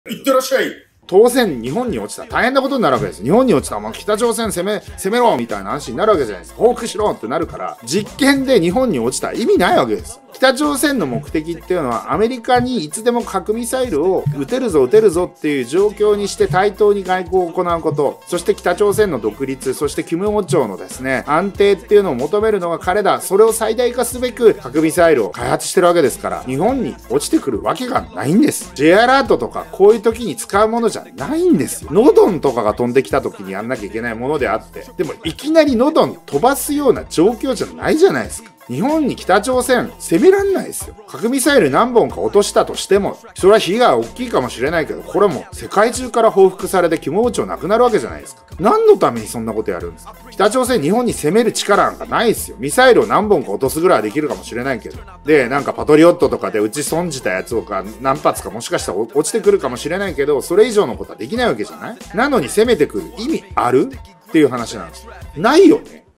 いってらっしゃい。 当然日本に落ちたら大変なことになるわけです。日本に落ちたらもう北朝鮮攻めろみたいな話になるわけじゃないですか。報復しろってなるから、実験で日本に落ちたら意味ないわけです。北朝鮮の目的っていうのはアメリカにいつでも核ミサイルを撃てるぞっていう状況にして対等に外交を行うこと、そして北朝鮮の独立、そして金王朝のですね、安定っていうのを求めるのが彼だ。それを最大化すべく核ミサイルを開発してるわけですから、日本に落ちてくるわけがないんです。J アラートとかこういう時に使うものじゃないんですよ。ノドンとかが飛んできた時にやんなきゃいけないものであって、でもいきなりノドン飛ばすような状況じゃないじゃないですか。日本に北朝鮮攻めらんないですよ。核ミサイル何本か落としたとしても、それは被害大きいかもしれないけど、これも世界中から報復されて金王朝なくなるわけじゃないですか。何のためにそんなことやるんですか。北朝鮮日本に攻める力なんかないですよ。ミサイルを何本か落とすぐらいはできるかもしれないけど。で、なんかパトリオットとかで撃ち損じたやつが何発かもしかしたら落ちてくるかもしれないけど、それ以上のことはできないわけじゃない。なのに攻めてくる意味あるっていう話なんですよ。ないよね。